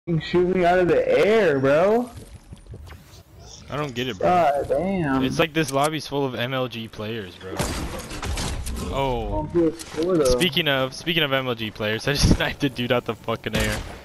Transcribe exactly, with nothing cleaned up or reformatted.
shoot me out of the air, bro. I don't get it, bro. God damn. It's like this lobby's full of M L G players, bro. Oh. Oh, Speaking of, speaking of M L G players, I just sniped a dude out the fucking air.